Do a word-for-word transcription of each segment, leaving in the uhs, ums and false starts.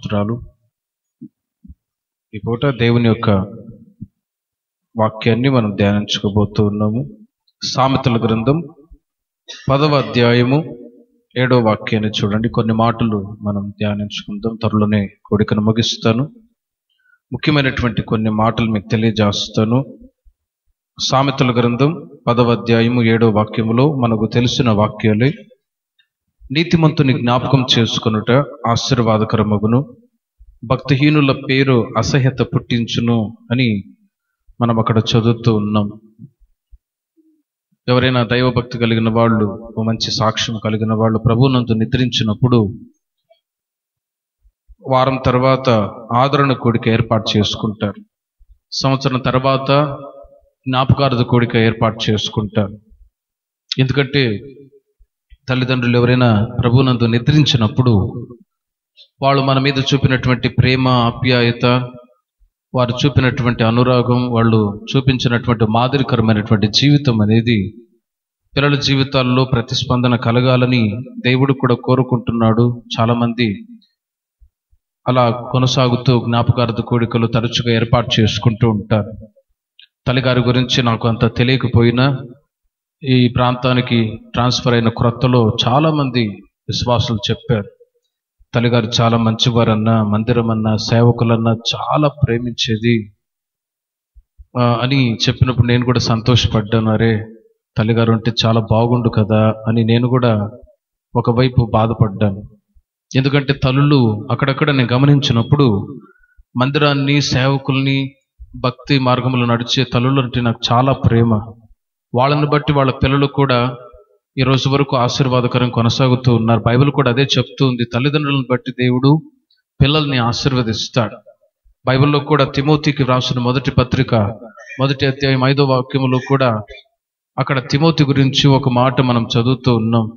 స్తోత్రాలు. ఈ పూట దేవుని యొక్క వాక్యాన్ని మనం ధ్యానించుకోబోతూ ఉన్నాము. సామెతల గ్రంథం పదవ అధ్యాయము ఏడో వాక్యాన్ని చూడండి. కొన్ని మాటలు మనం ధ్యానించుకుందాం. త్వరలోనే కోడికను ముగిస్తాను. ముఖ్యమైనటువంటి కొన్ని మాటలు మీకు తెలియజేస్తాను. సామెతల గ్రంథం పదవ అధ్యాయము ఏడో వాక్యములో మనకు తెలిసిన వాక్యాలే. నీతిమంతుని జ్ఞాపకం చేసుకొనుట ఆశీర్వాదకరమగును, భక్తిహీనుల పేరు అసహ్యత పుట్టించును అని మనం అక్కడ చదువుతూ ఉన్నాం. ఎవరైనా దైవభక్తి కలిగిన వాళ్ళు, మంచి సాక్ష్యం కలిగిన వాళ్ళు ప్రభువునందు నిద్రించినప్పుడు వారం తర్వాత ఆదరణ కూడిక ఏర్పాటు చేసుకుంటారు. సంవత్సరం తర్వాత జ్ఞాపకార్థ కూడిక ఏర్పాటు చేసుకుంటారు. ఎందుకంటే తల్లిదండ్రులు ఎవరైనా ప్రభువునందు నిద్రించినప్పుడు వాళ్ళు మన మీద చూపినటువంటి ప్రేమ, ఆప్యాయత, వారు చూపినటువంటి అనురాగం, వాళ్ళు చూపించినటువంటి మాదిరికరమైనటువంటి జీవితం అనేది పిల్లల జీవితాల్లో ప్రతిస్పందన కలగాలని దేవుడు కూడా కోరుకుంటున్నాడు. చాలామంది అలా కొనసాగుతూ జ్ఞాపకార్థ కోడికలు తరచుగా ఏర్పాటు చేసుకుంటూ ఉంటారు. తల్లిగారి గురించి నాకు అంత తెలియకపోయినా ఈ ప్రాంతానికి ట్రాన్స్ఫర్ అయిన క్రొత్తలో చాలామంది విశ్వాసులు చెప్పారు, తల్లిగారు చాలా మంచివారన్నా, మందిరం అన్నా, సేవకులన్నా చాలా ప్రేమించేది అని చెప్పినప్పుడు నేను కూడా సంతోషపడ్డాను. అరే, తల్లిగారు అంటే చాలా బాగుండు కదా అని నేను కూడా ఒకవైపు బాధపడ్డాను. ఎందుకంటే తల్లులు అక్కడక్కడ నేను గమనించినప్పుడు మందిరాన్ని, సేవకుల్ని, భక్తి మార్గంలో నడిచే తల్లులు అంటే నాకు చాలా ప్రేమ. వాళ్ళని బట్టి వాళ్ళ పిల్లలు కూడా ఈ రోజు వరకు ఆశీర్వాదకరం కొనసాగుతూ ఉన్నారు. బైబిల్ కూడా అదే చెప్తూ ఉంది, తల్లిదండ్రులను బట్టి దేవుడు పిల్లల్ని ఆశీర్వదిస్తాడు. బైబిల్లో కూడా తిమోతికి వ్రాసిన మొదటి పత్రిక మొదటి అధ్యాయం ఐదో వాక్యములో కూడా అక్కడ తిమోతి గురించి ఒక మాట మనం చదువుతూ ఉన్నాం.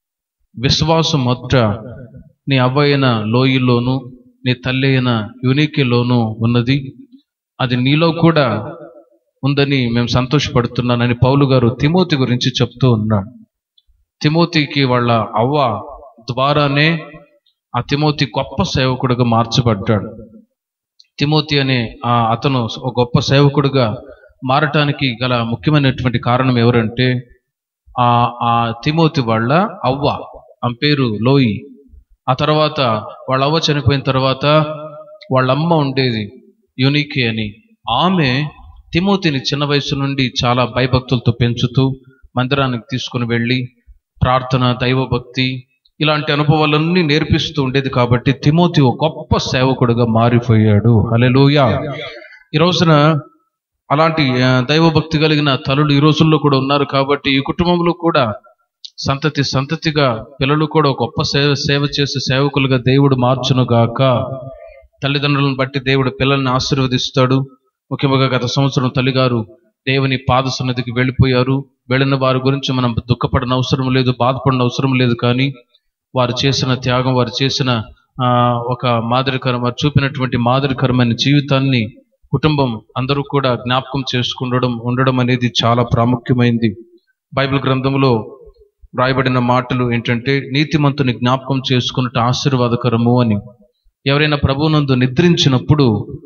విశ్వాసం మొదట నీ అవ్వయిన లోయలోను నీ తల్లి అయిన యూనికిలోను ఉన్నది, అది నీలో కూడా ఉందని మేము సంతోషపడుతున్నానని పౌలు గారు తిమోతి గురించి చెప్తూ ఉన్నాడు. తిమోతికి వాళ్ళ అవ్వ ద్వారానే ఆ తిమోతి గొప్ప సేవకుడిగా మార్చబడ్డాడు. తిమోతి అనే ఆ అతను ఒక గొప్ప సేవకుడిగా మారటానికి గల ముఖ్యమైనటువంటి కారణం ఎవరంటే ఆ ఆ తిమోతి వాళ్ళ అవ్వ, ఆమె పేరు లోయి. ఆ తర్వాత వాళ్ళ అవ్వ చనిపోయిన తర్వాత వాళ్ళ అమ్మ ఉండేది యూనికే అని. ఆమె తిమోతిని చిన్న వయసు నుండి చాలా భయభక్తులతో పెంచుతూ మందిరానికి తీసుకుని వెళ్ళి ప్రార్థన, దైవభక్తి ఇలాంటి అనుభవాలన్నీ నేర్పిస్తూ ఉండేది. కాబట్టి తిమోతి ఒక గొప్ప సేవకుడుగా మారిపోయాడు. హల్లెలూయా. ఈ రోజున అలాంటి దైవభక్తి కలిగిన తల్లులు ఈ రోజుల్లో కూడా ఉన్నారు. కాబట్టి ఈ కుటుంబంలో కూడా సంతతి సంతతిగా పిల్లలు కూడా గొప్ప సేవ సేవ చేసే సేవకులుగా దేవుడు మార్చును గాక. తల్లిదండ్రులను బట్టి దేవుడు పిల్లల్ని ఆశీర్వదిస్తాడు. ముఖ్యంగా గత సంవత్సరం తల్లిగారు దేవుని పాద సన్నిధికి వెళ్ళిపోయారు. వెళ్ళిన వారి గురించి మనం దుఃఖపడిన అవసరం లేదు, బాధపడిన అవసరం లేదు. కానీ వారు చేసిన త్యాగం, వారు చేసిన ఆ ఒక మాదిరికరం, వారు చూపినటువంటి మాదిరికరమైన జీవితాన్ని కుటుంబం అందరూ కూడా జ్ఞాపకం చేసుకుండడం ఉండడం అనేది చాలా ప్రాముఖ్యమైంది. బైబిల్ గ్రంథంలో రాయబడిన మాటలు ఏంటంటే నీతిమంతుని జ్ఞాపకం చేసుకున్నట్టు ఆశీర్వాదకరము అని. ఎవరైనా ప్రభువునందు నిద్రించినప్పుడు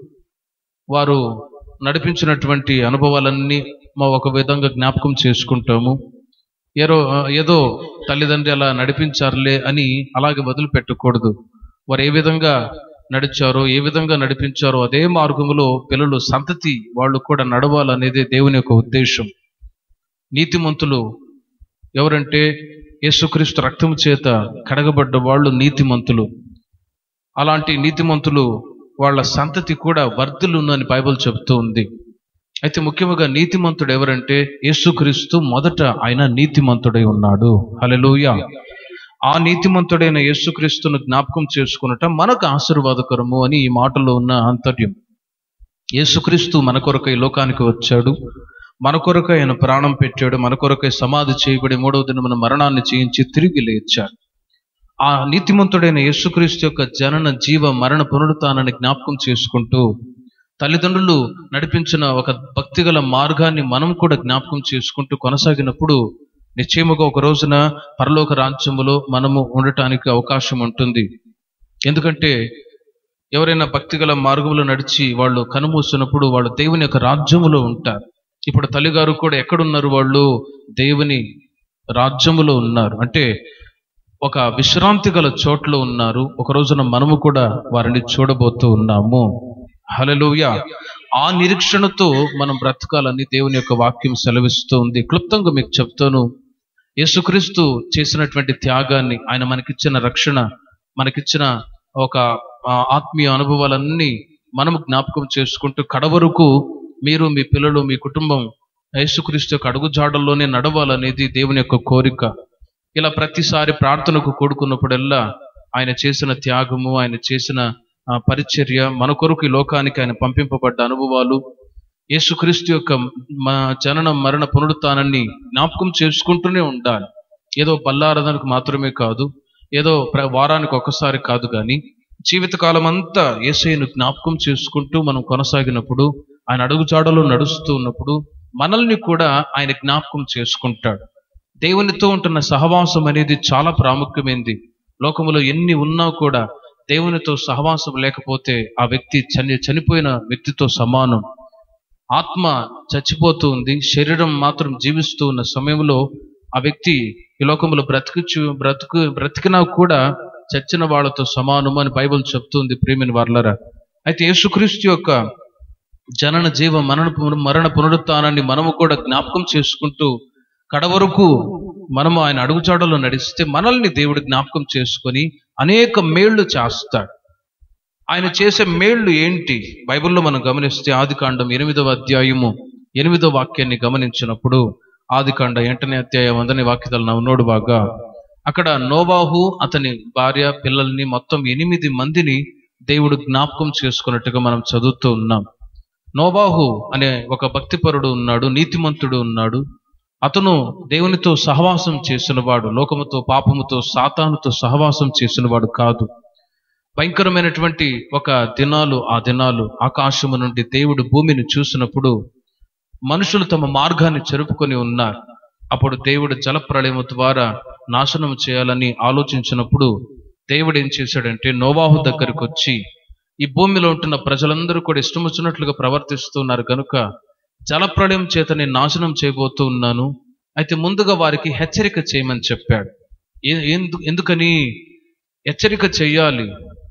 వారు నడిపించినటువంటి అనుభవాలన్నీ మా ఒక విధంగా జ్ఞాపకం చేసుకుంటాము. ఏదో ఏదో తల్లిదండ్రి అలా నడిపించారులే అని అలాగే వదిలిపెట్టకూడదు. వారు ఏ విధంగా నడిచారో, ఏ విధంగా నడిపించారో అదే మార్గంలో పిల్లలు, సంతతి వాళ్ళు కూడా నడవాలనేదే దేవుని యొక్క ఉద్దేశం. నీతిమంతులు ఎవరంటే యేసుక్రీస్తు రక్తం చేత కడగబడ్డ వాళ్ళు నీతిమంతులు. అలాంటి నీతిమంతులు వాళ్ళ సంతతి కూడా వర్ధిల్లును అని బైబిల్ చెప్తూ ఉంది. అయితే ముఖ్యంగా నీతిమంతుడు ఎవరంటే యేసుక్రీస్తు మొదట ఆయన నీతిమంతుడై ఉన్నాడు. హల్లెలూయా. ఆ నీతిమంతుడైన యేసుక్రీస్తును జ్ఞాపకం చేసుకున్నట మనకు ఆశీర్వాదకరము అని ఈ మాటలో ఉన్న ఆంతర్యం. యేసుక్రీస్తు మన కొరకు ఈ లోకానికి వచ్చాడు, మన కొరకు ఆయన ప్రాణం పెట్టాడు, మన కొరకై సమాధి చేయబడి మూడవ దినమున మరణాన్ని చేయించి తిరిగి లేచాడు. ఆ నీతిమంతుడైన యేసుక్రీస్తు యొక్క జనన, జీవ, మరణ, పునరుత్థానాన్ని జ్ఞాపకం చేసుకుంటూ తల్లిదండ్రులు నడిపించిన ఒక భక్తిగల మార్గాన్ని మనం కూడా జ్ఞాపకం చేసుకుంటూ కొనసాగినప్పుడు నిశ్చయముగా ఒక రోజున పరలోక రాజ్యములో మనము ఉండటానికి అవకాశం ఉంటుంది. ఎందుకంటే ఎవరైనా భక్తిగల మార్గంలో నడిచి వాళ్ళు కనుమూసినప్పుడు వాళ్ళు దేవుని యొక్క రాజ్యములో ఉంటారు. ఇప్పుడు తల్లిగారు కూడా ఎక్కడున్నారు? వాళ్ళు దేవుని రాజ్యములో ఉన్నారు. అంటే ఒక విశ్రాంతి గల చోట్లో ఉన్నారు. ఒక రోజున మనము కూడా వారిని చూడబోతూ ఉన్నాము. హల్లెలూయా. ఆ నిరీక్షణతో మనం బ్రతకాలని దేవుని యొక్క వాక్యం సెలవిస్తూ ఉంది. క్లుప్తంగా మీకు చెప్తాను. యేసుక్రీస్తు చేసినటువంటి త్యాగాన్ని, ఆయన మనకిచ్చిన రక్షణ, మనకిచ్చిన ఒక ఆత్మీయ అనుభవాలన్నీ మనము జ్ఞాపకం చేసుకుంటూ కడవరకు మీరు, మీ పిల్లలు, మీ కుటుంబం యేసుక్రీస్తు యొక్క అడుగుజాడల్లోనే నడవాలనేది దేవుని యొక్క కోరిక. ఇలా ప్రతిసారి ప్రార్థనకు కూడుకున్నప్పుడల్లా ఆయన చేసిన త్యాగము, ఆయన చేసిన పరిచర్య, మన కొరకు ఈ లోకానికి ఆయన పంపింపబడ్డ అనుభవాలు, యేసుక్రీస్తు యొక్క జనన మరణ పునరుత్థానాన్ని జ్ఞాపకం చేసుకుంటూనే ఉండాలి. ఏదో బల్లారాధనకు మాత్రమే కాదు, ఏదో వారానికి ఒకసారి కాదు, కానీ జీవితకాలం అంతా యేసయ్యను జ్ఞాపకం చేసుకుంటూ మనం కొనసాగినప్పుడు, ఆయన అడుగుజాడలో నడుస్తూ ఉన్నప్పుడు మనల్ని కూడా ఆయన జ్ఞాపకం చేసుకుంటాడు. దేవునితో ఉంటున్న సహవాసం అనేది చాలా ప్రాముఖ్యమైనది. లోకములో ఎన్ని ఉన్నా కూడా దేవునితో సహవాసం లేకపోతే ఆ వ్యక్తి చని చనిపోయిన వ్యక్తితో సమానం. ఆత్మ చచ్చిపోతూ ఉంది, శరీరం మాత్రం జీవిస్తూ ఉన్న సమయంలో ఆ వ్యక్తి ఈ లోకంలో బ్రతుకుచు బ్రతుకు బ్రతికినా కూడా చచ్చిన వాళ్ళతో సమానము అని బైబిల్ చెప్తుంది. ప్రియమైన వారలారా, అయితే యేసుక్రీస్తు యొక్క జనన జీవ మరణ మరణ పునరుత్థానాన్ని మనము కూడా జ్ఞాపకం చేసుకుంటూ కడవరకు మనము ఆయన అడుగుజాడలో నడిస్తే మనల్ని దేవుడు జ్ఞాపకం చేసుకొని అనేక మేళ్లు చేస్తాడు. ఆయన చేసే మేళ్లు ఏంటి? బైబిల్లో మనం గమనిస్తే ఆదికాండం ఎనిమిదవ అధ్యాయము ఎనిమిదవ వాక్యాన్ని గమనించినప్పుడు, ఆదికాండ ఎంటనే అధ్యాయం అందరి వాక్యాలు నవ్వునోడు బాగా అక్కడ నోవాహు, అతని భార్య, పిల్లల్ని మొత్తం ఎనిమిది మందిని దేవుడు జ్ఞాపకం చేసుకున్నట్టుగా మనం చదువుతూ ఉన్నాం. నోవాహు అనే ఒక భక్తిపరుడు ఉన్నాడు, నీతిమంతుడు ఉన్నాడు. అతను దేవునితో సహవాసం చేసినవాడు, లోకముతో, పాపముతో, సాతానుతో సహవాసం చేసినవాడు కాదు. భయంకరమైనటువంటి ఒక దినాలు, ఆ దినాలు ఆకాశము నుండి దేవుడు భూమిని చూసినప్పుడు మనుషులు తమ మార్గాన్ని చెరుపుకొని ఉన్నారు. అప్పుడు దేవుడు జలప్రళయము ద్వారా నాశనం చేయాలని ఆలోచించినప్పుడు దేవుడు ఏం చేశాడంటే, నోవాహు దగ్గరికి వచ్చి, ఈ భూమిలో ఉంటున్న ప్రజలందరూ కూడా ఇష్టం వచ్చినట్లుగా ప్రవర్తిస్తున్నారు కనుక జలప్రళయం చేత నేను నాశనం చేయబోతూ ఉన్నాను. అయితే ముందుగా వారికి హెచ్చరిక చేయమని చెప్పాడు. ఎందు ఎందుకని హెచ్చరిక చెయ్యాలి?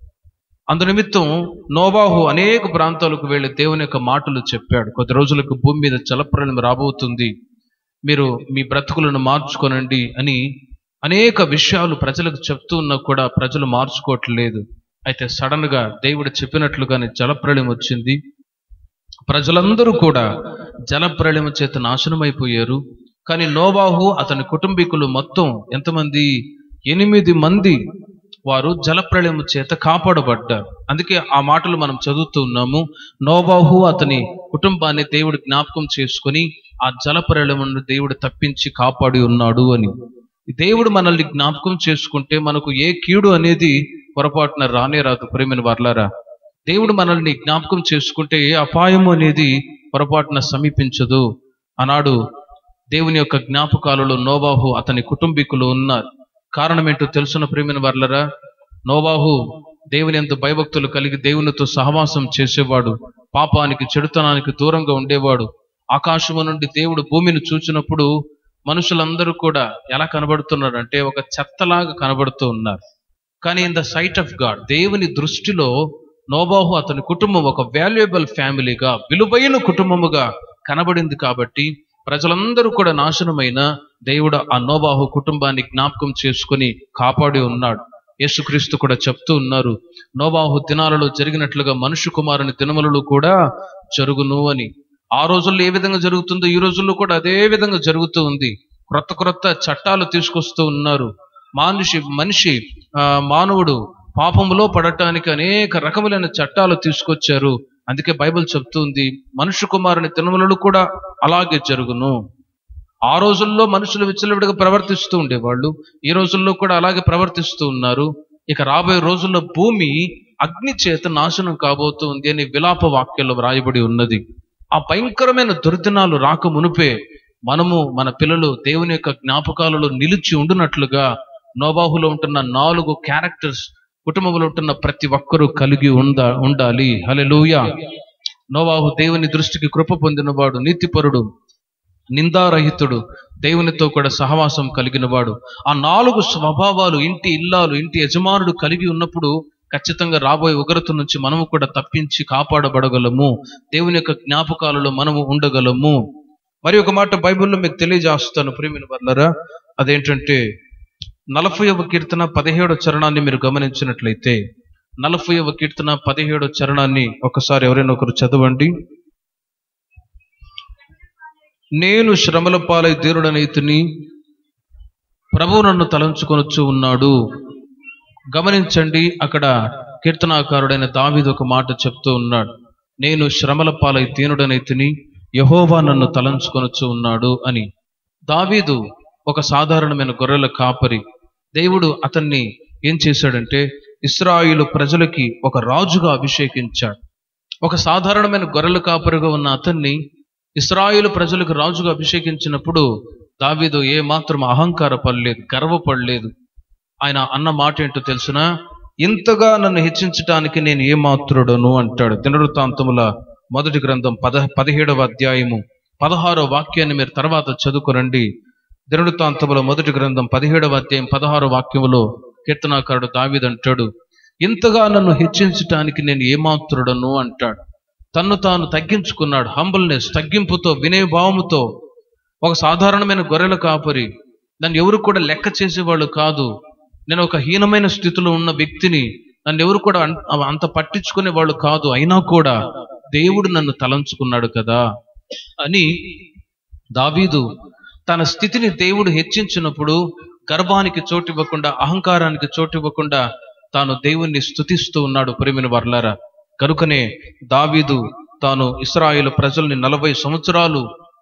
అందు నిమిత్తం నోవాహు అనేక ప్రాంతాలకు వెళ్ళి దేవుని యొక్క మాటలు చెప్పాడు. కొద్ది రోజులకు భూమి మీద జలప్రళయం రాబోతుంది, మీరు మీ బ్రతుకులను మార్చుకోనండి అని అనేక విషయాలు ప్రజలకు చెప్తూ ఉన్నా కూడా ప్రజలు మార్చుకోవట్లేదు. అయితే సడన్ గా దేవుడు చెప్పినట్లుగానే జలప్రళయం వచ్చింది. ప్రజలందరూ కూడా జలప్రళయం చేత నాశనం అయిపోయారు. కానీ నోవాహు, అతని కుటుంబీకులు మొత్తం ఎంతమంది? ఎనిమిది మంది వారు జలప్రళయం చేత కాపాడబడ్డారు. అందుకే ఆ మాటలు మనం చదువుతూ ఉన్నాము. నోవాహు అతని కుటుంబాన్ని దేవుడు జ్ఞాపకం చేసుకొని ఆ జలప్రళయమును దేవుడు తప్పించి కాపాడి ఉన్నాడు అని. దేవుడు మనల్ని జ్ఞాపకం చేసుకుంటే మనకు ఏ కీడు అనేది పొరపాటున రానే రాదు. ప్రేమైన వారలారా, దేవుడు మనల్ని జ్ఞాపకం చేసుకుంటే ఏ అపాయము అనేది పొరపాటున సమీపించదు. ఆనాడు దేవుని యొక్క జ్ఞాపకాలలో నోవాహు, అతని కుటుంబీకులు ఉన్నారు. కారణం ఏంటో తెలుసున్న ప్రేమైన వారలారా, నోవాహు దేవుని యందు భయభక్తులు కలిగి దేవునితో సహవాసం చేసేవాడు, పాపానికి, చెడుతనానికి దూరంగా ఉండేవాడు. ఆకాశము నుండి దేవుడు భూమిని చూచినప్పుడు మనుషులందరూ కూడా ఎలా కనబడుతున్నారు అంటే ఒక చెత్తలాగా కనబడుతూ ఉన్నారు. కానీ in the sight of God, దేవుని దృష్టిలో నోవాహు, అతని కుటుంబం ఒక వాల్యుయబుల్ ఫ్యామిలీగా, విలువైన కుటుంబముగా కనబడింది. కాబట్టి ప్రజలందరూ కూడా నాశనమైన దేవుడు ఆ నోవాహు కుటుంబాన్ని జ్ఞాపకం చేసుకుని కాపాడి ఉన్నాడు. యేసుక్రీస్తు కూడా చెప్తూ ఉన్నారు, నోవాహు దినాలలో జరిగినట్లుగా మనుష్య కుమారుని దినములలో కూడా జరుగును అని. ఆ రోజుల్లో ఏ విధంగా జరుగుతుందో ఈ రోజుల్లో కూడా అదే విధంగా జరుగుతూ ఉంది. క్రొత్త క్రొత్త చట్టాలు తీసుకొస్తూ ఉన్నారు. మనిషి మనిషి ఆ మానవుడు పాపములో పడటానికి అనేక రకములైన చట్టాలు తీసుకొచ్చారు. అందుకే బైబిల్ చెప్తుంది, మనుష్య కుమారుని దినములలో కూడా అలాగే జరుగును. ఆ రోజుల్లో మనుషులు విచ్చలవిడిగా ప్రవర్తిస్తూ ఉండేవాళ్ళు, ఈ రోజుల్లో కూడా అలాగే ప్రవర్తిస్తూ ఉన్నారు. ఇక రాబోయే రోజుల్లో భూమి అగ్ని చేత నాశనం కాబోతుంది అని విలాప వాక్యాల్లో వ్రాయబడి ఉన్నది. ఆ భయంకరమైన దుర్దినాలు రాక మునుపే మనము, మన పిల్లలు దేవుని యొక్క జ్ఞాపకాలలో నిలిచి ఉండునట్లుగా నోవాహులో ఉంటున్న నాలుగు క్యారెక్టర్స్ కుటుంబంలో ఉంటున్న ప్రతి ఒక్కరూ కలిగి ఉందా ఉండాలి. హల్లెలూయా. నోవాహు దేవుని దృష్టికి కృప పొందినవాడు, నీతిపరుడు, నిందారహితుడు, దేవునితో కూడా సహవాసం కలిగినవాడు. ఆ నాలుగు స్వభావాలు ఇంటి ఇల్లాలు, ఇంటి యజమానుడు కలిగి ఉన్నప్పుడు ఖచ్చితంగా రాబోయే ఉగ్రత నుంచి మనము కూడా తప్పించి కాపాడబడగలము. దేవుని యొక్క జ్ఞాపకాలలో మనము ఉండగలము. మరి ఒక మాట బైబిల్లో మీకు తెలియజేస్తాను ప్రియమైన వారలారా. అదేంటంటే నలభైవ కీర్తన పదిహేడో చరణాన్ని మీరు గమనించినట్లయితే, నలభైవ కీర్తన పదిహేడో చరణాన్ని ఒకసారి ఎవరైనా ఒకరు చదవండి. నేను శ్రమల పాలై దీనుడనైతిని, ప్రభువు నన్ను తలంచుకొనొచ్చు ఉన్నాడు. గమనించండి, అక్కడ కీర్తనాకారుడైన దావీదు ఒక మాట చెప్తూ ఉన్నాడు. నేను శ్రమల పాలై దీనుడనైతిని, యెహోవా నన్ను తలంచుకొనొచ్చు ఉన్నాడు అని. దావీదు ఒక సాధారణమైన గొర్రెల కాపరి. దేవుడు అతన్ని ఏం చేశాడంటే ఇశ్రాయేలు ప్రజలకి ఒక రాజుగా అభిషేకించాడు. ఒక సాధారణమైన గొర్రెల కాపరిగా ఉన్న అతన్ని ఇశ్రాయేలు ప్రజలకు రాజుగా అభిషేకించినప్పుడు దావీదు ఏ మాత్రం అహంకారపడలేదు, గర్వపడలేదు. ఆయన అన్న మాట ఏంటో తెలుసునా? ఇంతగా నన్ను హెచ్చించటానికి నేను ఏమాత్రుడను అంటాడు. దినవృత్తాంతముల మొదటి గ్రంథం పద పదిహేడవ అధ్యాయము పదహారో వాక్యాన్ని మీరు తర్వాత చదువుకోరండి. దినవృత్తాంతముల మొదటి గ్రంథం పదిహేడవ అధ్యాయం పదహారో వాక్యములో కీర్తనాకారుడు దావీదు అంటాడు, ఇంతగా నన్ను హెచ్చించటానికి నేను ఏమాత్రుడను అంటాడు. తన్ను తాను తగ్గించుకున్నాడు. హంబల్నెస్, తగ్గింపుతో, వినయభావముతో. ఒక సాధారణమైన గొర్రెల కాపరి, నన్ను ఎవరు కూడా లెక్క చేసేవాళ్ళు కాదు. నేను ఒక హీనమైన స్థితిలో ఉన్న వ్యక్తిని, నన్ను ఎవరు కూడా అంత పట్టించుకునే వాళ్ళు కాదు. అయినా కూడా దేవుడు నన్ను తలంచుకున్నాడు కదా అని దావీదు తన స్థితిని దేవుడు హెచ్చించినప్పుడు గర్వానికి చోటివ్వకుండా, అహంకారానికి చోటివ్వకుండా తాను దేవుణ్ణి స్తుతిస్తూ ఉన్నాడు. ప్రియమైన వారలారా, కనుకనే దావీదు తాను ఇశ్రాయేలు ప్రజల్ని నలభై సంవత్సరాలు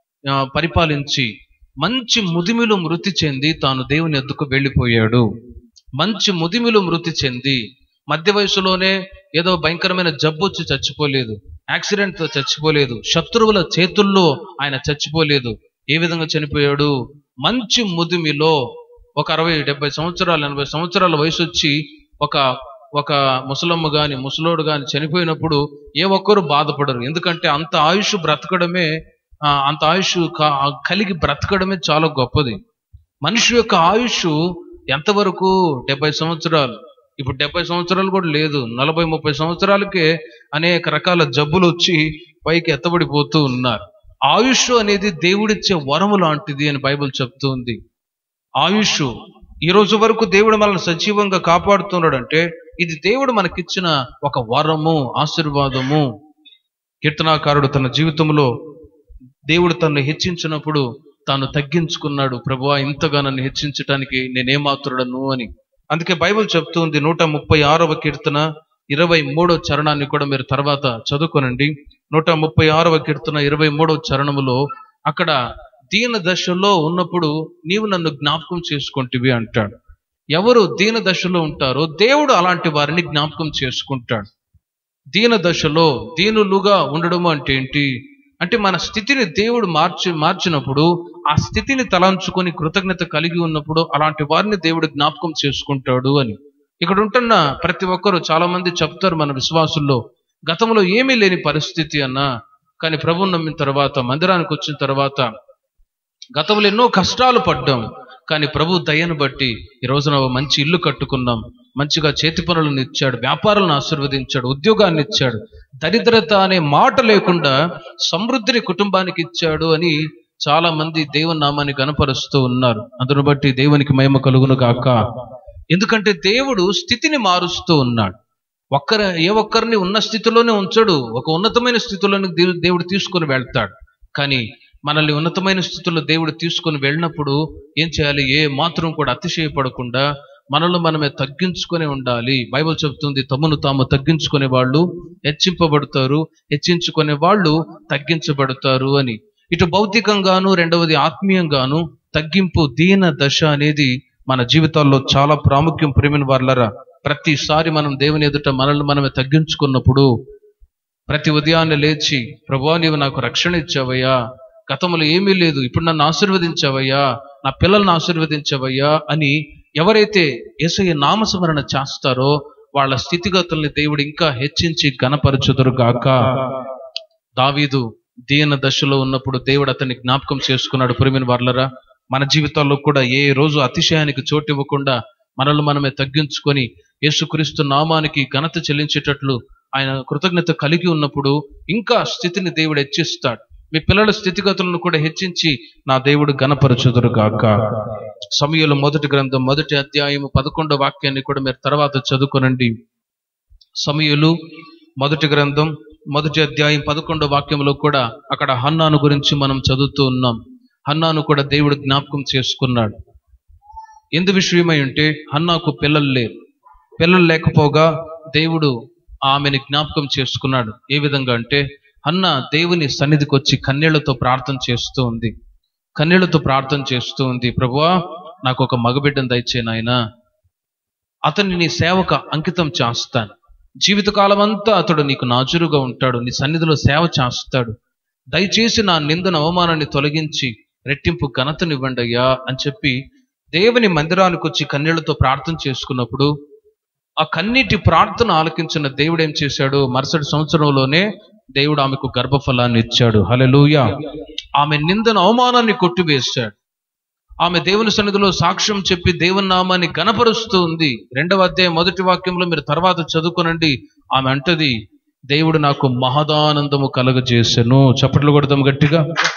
పరిపాలించి మంచి ముదిమిలో మృతి చెంది తాను దేవుని ఎద్దుకు వెళ్ళిపోయాడు. మంచి ముదిమిలో మృతి చెంది మధ్య వయసులోనే ఏదో భయంకరమైన జబ్బు వచ్చి చచ్చిపోలేదు, యాక్సిడెంట్ తో చచ్చిపోలేదు, శత్రువుల చేతుల్లో ఆయన చచ్చిపోలేదు. ఏ విధంగా చనిపోయాడు? మంచి ముదిమిలో ఒక అరవై డెబ్బై సంవత్సరాలు ఎనభై సంవత్సరాల వయసు వచ్చి ఒక ఒక ముసలమ్మ గాని ముసలోడు గాని చనిపోయినప్పుడు ఏ ఒక్కరు బాధపడరు. ఎందుకంటే అంత ఆయుష్ బ్రతకడమే అంత ఆయుష్ కలిగి బ్రతకడమే చాలా గొప్పది. మనిషి యొక్క ఆయుష్ ఎంతవరకు? డెబ్బై సంవత్సరాలు. ఇప్పుడు డెబ్బై సంవత్సరాలు కూడా లేదు, నలభై ముప్పై సంవత్సరాలకే అనేక రకాల జబ్బులు వచ్చి పైకి ఎత్తబడిపోతూ ఉన్నారు. ఆయుష్ అనేది దేవుడిచ్చే వరము లాంటిది అని బైబిల్ చెప్తుంది. ఆయుష్ ఈ రోజు వరకు దేవుడు మనల్ని సజీవంగా కాపాడుతున్నాడు అంటే ఇది దేవుడు మనకిచ్చిన ఒక వరము, ఆశీర్వాదము. కీర్తనాకారుడు తన జీవితంలో దేవుడు తనను హెచ్చించినప్పుడు తాను తగ్గించుకున్నాడు. ప్రభువా, ఇంతగా నన్ను హెచ్చించడానికి నేనేమాత్రుడను అని. అందుకే బైబిల్ చెప్తుంది, నూట ముప్పై ఆరవ కీర్తన ఇరవై మూడో చరణాన్ని కూడా మీరు తర్వాత చదువుకోనండి. నూట ముప్పై ఆరవ కీర్తన ఇరవై మూడో చరణములో అక్కడ దీన దశలో ఉన్నప్పుడు నీవు నన్ను జ్ఞాపకం చేసుకుంటివి అంటాడు. ఎవరు దీన దశలో ఉంటారో దేవుడు అలాంటి వారిని జ్ఞాపకం చేసుకుంటాడు. దీన దశలో దీనులుగా ఉండడం అంటే ఏంటి అంటే మన స్థితిని దేవుడు మార్చి మార్చినప్పుడు ఆ స్థితిని తలంచుకొని కృతజ్ఞత కలిగి ఉన్నప్పుడు అలాంటి వారిని దేవుడు జ్ఞాపకం చేసుకుంటాడు అని. ఇక్కడ ఉంటున్న ప్రతి ఒక్కరు చాలా మంది చెప్తారు మన విశ్వాసుల్లో, గతంలో ఏమీ లేని పరిస్థితి అన్నా, కానీ ప్రభువుని నమ్మిన తర్వాత, మందిరానికి వచ్చిన తర్వాత గతంలో ఎన్నో కష్టాలు పడ్డాం, కానీ ప్రభు దయను బట్టి ఈ రోజున మంచి ఇల్లు కట్టుకున్నాం, మంచిగా చేతి పనులను ఇచ్చాడు, వ్యాపారాలను ఆశీర్వదించాడు, ఉద్యోగాన్ని ఇచ్చాడు, దరిద్రత అనే మాట లేకుండా సమృద్ధిని కుటుంబానికి ఇచ్చాడు అని చాలా మంది దేవుని నామాన్ని కనపరుస్తూ ఉన్నారు. అందును బట్టి దేవునికి మహిమ కలుగును గాక. ఎందుకంటే దేవుడు స్థితిని మారుస్తూ ఉన్నాడు. ఒక్కరు ఏ ఒక్కరిని ఉన్న స్థితిలోనే ఉంచడు, ఒక ఉన్నతమైన స్థితిలోని దేవుడు తీసుకొని వెళ్తాడు. కానీ మనల్ని ఉన్నతమైన స్థితిలో దేవుడు తీసుకొని వెళ్ళినప్పుడు ఏం చేయాలి? ఏ మాత్రం కూడా అతిశయపడకుండా మనల్ని మనమే తగ్గించుకొని ఉండాలి. బైబిల్ చెప్తుంది, తమను తాము తగ్గించుకునే వాళ్ళు హెచ్చింపబడతారు, హెచ్చించుకునే వాళ్ళు తగ్గించబడతారు అని. ఇటు భౌతికంగాను, రెండవది ఆత్మీయంగాను తగ్గింపు, దీన దశ అనేది మన జీవితాల్లో చాలా ప్రాముఖ్యం. ప్రేమిన వారలారా, ప్రతిసారి మనం దేవుని ఎదుట మనల్ని మనమే తగ్గించుకున్నప్పుడు, ప్రతి ఉదయాన్నే లేచి ప్రభువా నీవు నాకు రక్షణ ఇచ్చావయ్యా, గతంలో ఏమీ లేదు, ఇప్పుడు నన్ను ఆశీర్వదించావయ్యా, నా పిల్లల్ని ఆశీర్వదించావయ్యా అని ఎవరైతే యేసయ్య నామస్మరణ చేస్తారో వాళ్ళ స్థితిగతుల్ని దేవుడు ఇంకా హెచ్చించి ఘనపరచుదురు గాక. దావీదు దీన దశలో ఉన్నప్పుడు దేవుడు అతన్ని జ్ఞాపకం చేసుకున్నాడు. ప్రియమైన వారలారా, మన జీవితాల్లో కూడా ఏ రోజు అతిశయానికి చోటు ఇవ్వకుండా మనల్ని మనమే తగ్గించుకొని యేసుక్రీస్తు నామానికి ఘనత చెల్లించేటట్లు ఆయన కృతజ్ఞత కలిగి ఉన్నప్పుడు ఇంకా స్థితిని దేవుడు హెచ్చిస్తాడు. మీ పిల్లల స్థితిగతులను కూడా హెచ్చించి నా దేవుడు ఘనపరచుదురు గాక. సమూయేలు మొదటి గ్రంథం మొదటి అధ్యాయం పదకొండో వాక్యాన్ని కూడా మీరు తర్వాత చదువుకోనండి. సమూయేలు మొదటి గ్రంథం మొదటి అధ్యాయం పదకొండో వాక్యంలో కూడా అక్కడ హన్నాను గురించి మనం చదువుతూ ఉన్నాం. హన్నాను కూడా దేవుడు జ్ఞాపకం చేసుకున్నాడు. ఎందు విషయమై ఉంటే హన్నాకు పిల్లలు లేరు. పిల్లలు లేకపోగా దేవుడు ఆమెని జ్ఞాపకం చేసుకున్నాడు. ఏ విధంగా అంటే హన్నా దేవుని సన్నిధికి వచ్చి కన్నీళ్లతో ప్రార్థన చేస్తూ ఉంది. కన్నీళ్లతో ప్రార్థన చేస్తూ ఉంది, ప్రభువా నాకు ఒక మగబిడ్డను దయచే నాయనా, అతన్ని నీ సేవకు అంకితం చేస్తాను. జీవితకాలం అంతా అతడు నీకు నాజురుగా ఉంటాడు, నీ సన్నిధిలో సేవ చేస్తాడు. దయచేసి నా నిందన అవమానాన్ని తొలగించి రెట్టింపు ఘనతనివ్వండి అయ్యా అని చెప్పి దేవుని మందిరానికి వచ్చి కన్నీళ్లతో ప్రార్థన చేసుకున్నప్పుడు ఆ కన్నీటి ప్రార్థన ఆలకించిన దేవుడు ఏం చేశాడు? మరుసటి సంవత్సరంలోనే దేవుడు ఆమెకు గర్భఫలాన్ని ఇచ్చాడు. హల్లెలూయా. ఆమె నిందన అవమానాన్ని కొట్టివేశాడు. ఆమె దేవుని సన్నిధిలో సాక్ష్యం చెప్పి దేవుని నామాన్ని గణపరుస్తూ ఉంది. రెండవ అధ్యాయం మొదటి వాక్యంలో మీరు తర్వాత చదువుకోనండి. ఆమె అంటది, దేవుడు నాకు మహదానందము కలగజేసెను. చప్పట్లు కొడతాం గట్టిగా.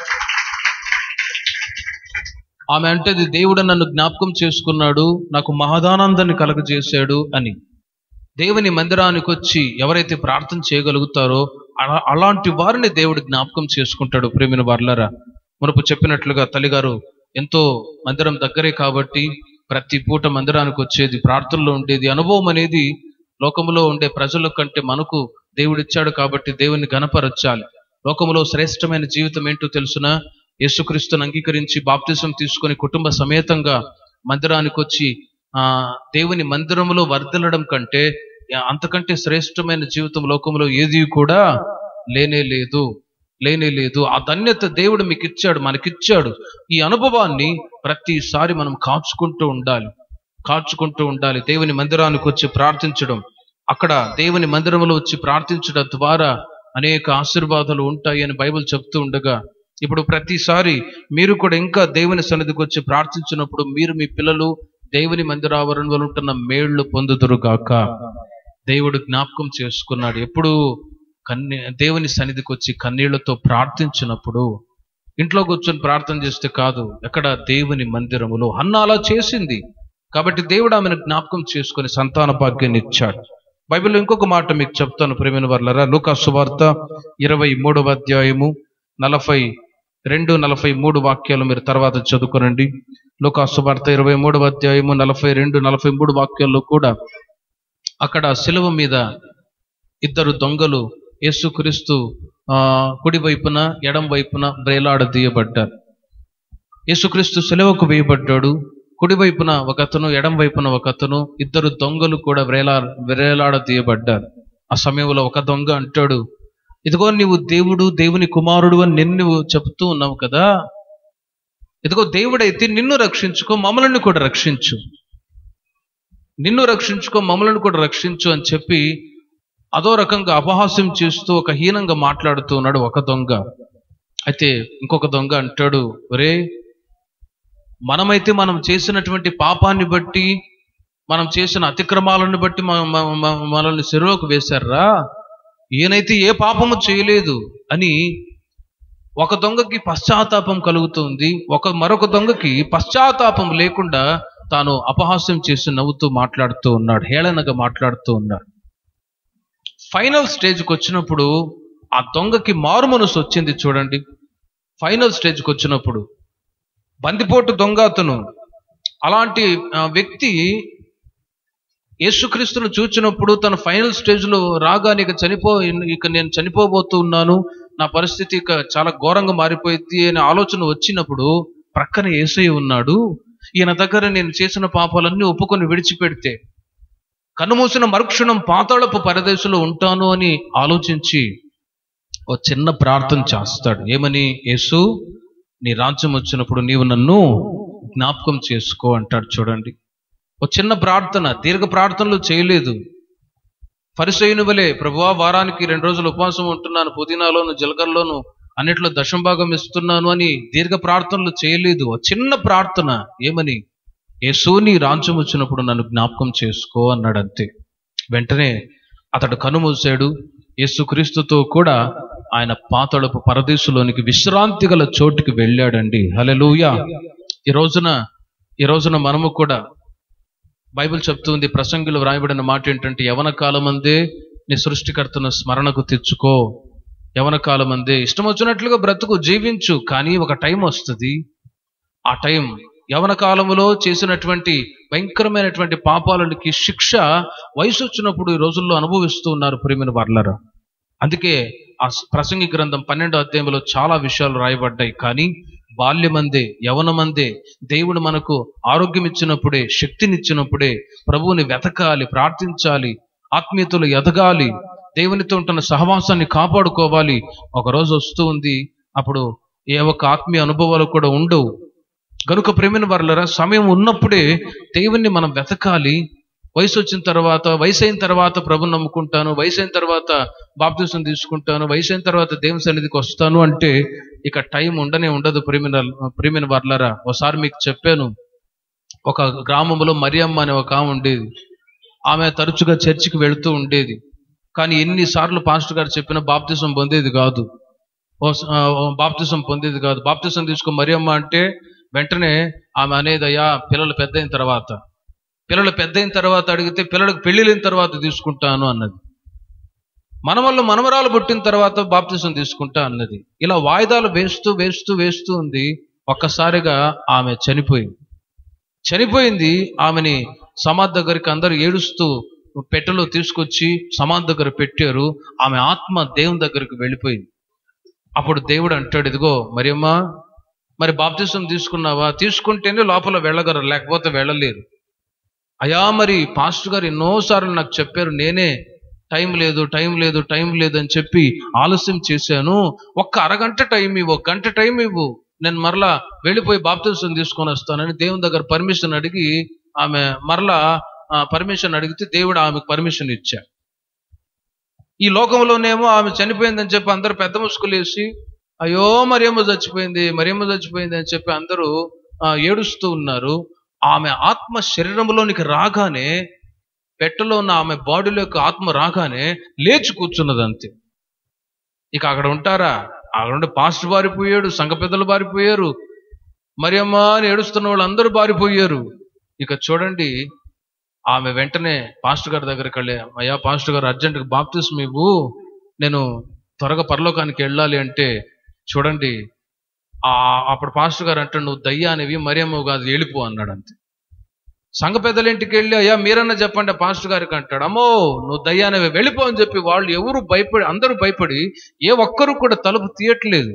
ఆమె అంటది, దేవుడు నన్ను జ్ఞాపకం చేసుకున్నాడు, నాకు మహదానందాన్ని కలగజేశాడు అని. దేవుని మందిరానికి వచ్చి ఎవరైతే ప్రార్థన చేయగలుగుతారో అలా అలాంటి వారిని దేవుడు జ్ఞాపకం చేసుకుంటాడు. ప్రేమిన వారలారా, మునుపు చెప్పినట్లుగా తల్లిగారు ఎంతో మందిరం దగ్గరే కాబట్టి ప్రతి పూట మందిరానికి వచ్చేది, ప్రార్థనలో ఉండేది. అనుభవం అనేది లోకంలో ఉండే ప్రజల కంటే మనకు దేవుడిచ్చాడు కాబట్టి దేవుని ఘనపరచాలి. లోకంలో శ్రేష్టమైన జీవితం ఏంటో తెలుసునా? యేసుక్రీస్తుని అంగీకరించి బాప్తిసం తీసుకొని కుటుంబ సమేతంగా మందిరానికి వచ్చి ఆ దేవుని మందిరంలో వర్ధిల్లడం కంటే అంతకంటే శ్రేష్టమైన జీవితం లోకంలో ఏది కూడా లేనే లేదు లేనే లేదు ఆ ధన్యత దేవుడు మీకు ఇచ్చాడు, మనకిచ్చాడు. ఈ అనుభవాన్ని ప్రతిసారి మనం కాచుకుంటూ ఉండాలి కాచుకుంటూ ఉండాలి దేవుని మందిరానికి వచ్చి ప్రార్థించడం, అక్కడ దేవుని మందిరంలో వచ్చి ప్రార్థించడం ద్వారా అనేక ఆశీర్వాదాలు ఉంటాయి అని బైబిల్ చెప్తూ ఉండగా, ఇప్పుడు ప్రతిసారి మీరు కూడా ఇంకా దేవుని సన్నిధికి వచ్చి ప్రార్థించినప్పుడు మీరు మీ పిల్లలు దేవుని మందిరావరణలో ఉంటున్న మేళ్లు పొందుదురు గాక. దేవుడు జ్ఞాపకం చేసుకున్నాడు. ఎప్పుడు కన్నీ దేవుని సన్నిధికి వచ్చి కన్నీళ్లతో ప్రార్థించినప్పుడు, ఇంట్లో కూర్చొని ప్రార్థన చేస్తే కాదు, ఎక్కడ దేవుని మందిరములో. హన్నా అలా చేసింది కాబట్టి దేవుడు ఆమెను జ్ఞాపకం చేసుకుని సంతాన భాగ్యాన్ని ఇచ్చాడు. బైబిల్లో ఇంకొక మాట మీకు చెప్తాను ప్రేమైన వారలారా. లూకా సువార్త ఇరవై మూడవ అధ్యాయము నలభై రెండు నలభై మూడు వాక్యాలు మీరు తర్వాత చదువుకోనండి. లూకా సువార్త ఇరవై మూడవ అధ్యాయము నలభై రెండు నలభై మూడు వాక్యాల్లో కూడా అక్కడ శిలువ మీద ఇద్దరు దొంగలు యేసుక్రీస్తు ఆ కుడి వైపున ఎడం వైపున వేలాడదీయబడ్డారు. యేసుక్రీస్తు శిలువకు వేయబడ్డాడు. కుడి వైపున ఒక అతను, ఎడం వైపున ఒక అతను, ఇద్దరు దొంగలు కూడా వేలా వేలాడదీయబడ్డారు. ఆ సమయంలో ఒక దొంగ అంటాడు, ఇదిగో నీవు దేవుడు దేవుని కుమారుడు అని నిన్ను చెప్తూ ఉన్నావు కదా, ఇదిగో దేవుడైతే నిన్ను రక్షించుకో, మమ్మల్ని కూడా రక్షించు, నిన్ను రక్షించుకో మమ్మల్ని కూడా రక్షించు అని చెప్పి అదో రకంగా అపహాస్యం చేస్తూ ఒక హీనంగా మాట్లాడుతూ ఉన్నాడు ఒక దొంగ. అయితే ఇంకొక దొంగ అంటాడు, ఒరే మనమైతే మనం చేసినటువంటి పాపాన్ని బట్టి, మనం చేసిన అతిక్రమాలను బట్టి మనల్ని చెరువుకు వేశారా, ఈయనైతే ఏ పాపము చేయలేదు అని ఒక దొంగకి పశ్చాత్తాపం కలుగుతుంది. ఒక మరొక దొంగకి పశ్చాత్తాపం లేకుండా తాను అపహాస్యం చేసి నవ్వుతూ మాట్లాడుతూ ఉన్నాడు, హేళనగా మాట్లాడుతూ ఉన్నాడు. ఫైనల్ స్టేజ్కి వచ్చినప్పుడు ఆ దొంగకి మారు మనసు వచ్చింది. చూడండి, ఫైనల్ స్టేజ్కి వచ్చినప్పుడు బందిపోటు దొంగ అతను, అలాంటి వ్యక్తి యేసుక్రీస్తును చూచినప్పుడు తన ఫైనల్ స్టేజ్లో రాగానే ఇక చనిపో ఇక నేను చనిపోబోతూ ఉన్నాను, నా పరిస్థితి ఇక చాలా ఘోరంగా మారిపోయింది అనే ఆలోచన వచ్చినప్పుడు ప్రక్కన యేసయ్య ఉన్నాడు. ఈయన దగ్గర నేను చేసిన పాపాలన్నీ ఒప్పుకొని విడిచిపెడితే కన్నుమూసిన మరుక్షణం పాతాళపు పరదేశంలో ఉంటాను అని ఆలోచించి ఓ చిన్న ప్రార్థన చేస్తాడు. ఏమని? యేసు, నీ రాజ్యం వచ్చినప్పుడు నీవు నన్ను జ్ఞాపకం చేసుకో అంటాడు. చూడండి, ఓ చిన్న ప్రార్థన, దీర్ఘ ప్రార్థనలు చేయలేదు, ఫరిసయ్యుని వలె ప్రభువా వారానికి రెండు రోజులు ఉపవాసం ఉంటున్నాను, పుదీనాలోను జీలకర్రలోను అన్నిట్లో దశం భాగం ఇస్తున్నాను అని దీర్ఘ ప్రార్థనలు చేయలేదు. చిన్న ప్రార్థన ఏమని, యేసూని రాజ్యం వచ్చినప్పుడు నన్ను జ్ఞాపకం చేసుకో అన్నాడు, అంతే. వెంటనే అతడు కనుమూసాడు. యేసుక్రీస్తుతో కూడా ఆయన పాతాళపు పరదేశంలోనికి విశ్రాంతి గల చోటుకి వెళ్ళాడండి. హల్లెలూయా. ఈ రోజున ఈ రోజున మనము కూడా బైబిల్ చెప్తుంది, ప్రసంగిలో వ్రాయబడిన మాట ఏంటంటే, యవన కాలమందే నీ సృష్టికర్తను స్మరణకు తెచ్చుకో. యవన కాలమందే ఇష్టం వచ్చినట్లుగా బ్రతుకు, జీవించు. కానీ ఒక టైం వస్తుంది. ఆ టైం యవన కాలములో చేసినటువంటి భయంకరమైనటువంటి పాపాలకి శిక్ష వయసు వచ్చినప్పుడు ఈ రోజుల్లో అనుభవిస్తూ ఉన్నారు ప్రియమైన వారలారా. అందుకే ఆ ప్రసంగి గ్రంథం పన్నెండో అధ్యాయంలో చాలా విషయాలు రాయబడ్డాయి. కానీ బాల్యమందే, యవనమందే దేవుడు మనకు ఆరోగ్యం ఇచ్చినప్పుడే, శక్తినిచ్చినప్పుడే ప్రభువుని వెతకాలి, ప్రార్థించాలి, ఆత్మీయతలు ఎదగాలి, దేవునితో ఉంటున్న సహవాసాన్ని కాపాడుకోవాలి. ఒక రోజు వస్తూ ఉంది, అప్పుడు ఏ ఒక్క ఆత్మీయ అనుభవాలు కూడా ఉండవు. గనుక ప్రేమైన వారలారా, సమయం ఉన్నప్పుడే దేవుణ్ణి మనం వెతకాలి. వయసు వచ్చిన తర్వాత, వయసు అయిన తర్వాత ప్రభుని నమ్ముకుంటాను, వయసు అయిన తర్వాత బాప్తిసం తీసుకుంటాను, వయసు అయిన తర్వాత దేవుని సన్నిధికి వస్తాను అంటే ఇక టైం ఉండనే ఉండదు. ప్రేమిన ప్రేమిన వారలారా, ఒకసారి మీకు చెప్పాను, ఒక గ్రామంలో మరియమ్మ అనే ఒక ఆమె ఉండేది. ఆమె తరచుగా చర్చికి వెళుతూ ఉండేది. కానీ ఎన్నిసార్లు పాస్టర్ గారు చెప్పినా బాప్తిసం పొందేది కాదు. బాప్తిసం పొందేది కాదు బాప్తిసం తీసుకో మరియమ్మ అంటే వెంటనే ఆమె అనేది, అయ్యా పిల్లలు పెద్ద అయిన తర్వాత పిల్లలు పెద్ద అయిన తర్వాత అడిగితే పిల్లలకు పెళ్లిళ్ళైన తర్వాత తీసుకుంటాను అన్నది. మనవల్లో మనవరాలు పుట్టిన తర్వాత బాప్తిసం తీసుకుంటా అన్నది. ఇలా వాయిదాలు వేస్తూ వేస్తూ వేస్తూ ఉంది. ఒక్కసారిగా ఆమె చనిపోయింది. చనిపోయింది ఆమెని సమాధి దగ్గరికి అందరూ ఏడుస్తూ పెట్టెలో తీసుకొచ్చి సమాధి దగ్గర పెట్టారు. ఆమె ఆత్మ దేవుని దగ్గరికి వెళ్ళిపోయింది. అప్పుడు దేవుడు అంటాడు, ఇదిగో మరియమ్మ, మరి బాప్తిసం తీసుకున్నావా? తీసుకుంటేనే లోపల వెళ్ళగలరు, లేకపోతే వెళ్ళలేరు. అయ్యా మరి పాస్టర్ గారు ఎన్నోసార్లు నాకు చెప్పారు, నేనే టైం లేదు టైం లేదు టైం లేదు అని చెప్పి ఆలస్యం చేశాను. ఒక్క అరగంట టైం ఇవ్వు, ఒక గంట టైం ఇవ్వు, నేను మరలా వెళ్ళిపోయి బాప్తిసం తీసుకొని వస్తానని దేవుని దగ్గర పర్మిషన్ అడిగి ఆమె మరలా పర్మిషన్ అడిగితే దేవుడు ఆమెకు పర్మిషన్ ఇచ్చాడు. ఈ లోకంలోనేమో ఆమె చనిపోయిందని చెప్పి అందరూ పెద్ద ముసుగులు వేసి, అయ్యో మరియమ్మ చచ్చిపోయింది మరియమ్మ చచ్చిపోయింది అని చెప్పి అందరూ ఏడుస్తూ ఉన్నారు. ఆమె ఆత్మ శరీరంలోనికి రాగానే, పెట్టెలో ఉన్న ఆమె బాడీలోకి ఆత్మ రాగానే లేచి కూర్చున్నది, అంతే. ఇక అక్కడ ఉంటారా? అక్కడ ఉండి పాస్టర్ బారిపోయాడు, సంఘ పెద్దలు బారిపోయారు, మరియమ్మ అని ఏడుస్తున్న వాళ్ళు అందరూ బారిపోయారు. ఇక చూడండి, ఆమె వెంటనే పాస్టర్ గారి దగ్గరికి వెళ్ళి, అయ్యా పాస్టర్ గారు అర్జెంటుగా బాప్తిసం ఇవ్వు, నేను త్వరగా పరలోకానికి వెళ్ళాలి అంటే చూడండి, ఆ అప్పుడు పాస్టర్ గారు అంటాడు, నువ్వు దయ్యా అనేవి మరియమ్మ కాదు, వెళ్ళిపో అన్నాడు, అంతే. సంఘ పెద్దల ఇంటికి వెళ్ళి, అయ్యా మీరన్నా చెప్పండి పాస్టర్ గారికి అంటాడు, అమ్మో నువ్వు దయ్యా అనేవి వెళ్ళిపో అని చెప్పి వాళ్ళు ఎవరు భయపడి అందరూ భయపడి ఏ ఒక్కరు కూడా తలుపు తీయట్లేదు.